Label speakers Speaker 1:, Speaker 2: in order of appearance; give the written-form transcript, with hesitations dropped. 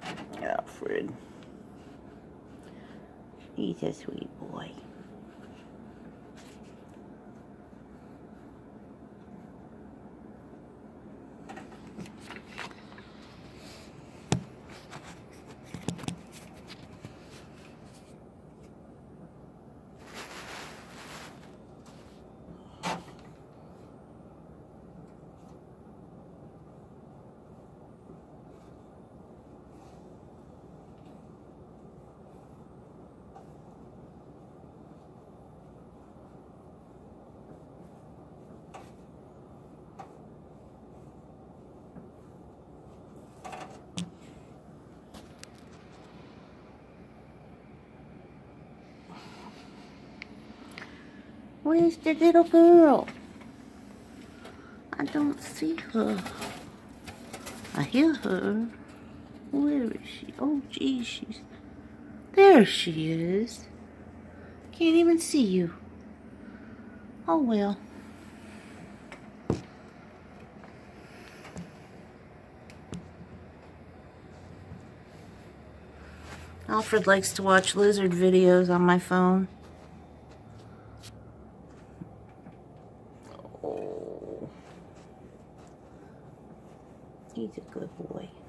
Speaker 1: Alfred. He's a sweet boy. Where's the little girl? I don't see her. I hear her. Where is she? Oh, geez, she's... There she is. Can't even see you. Oh, well. Alfred likes to watch lizard videos on my phone. Oh. He's a good boy.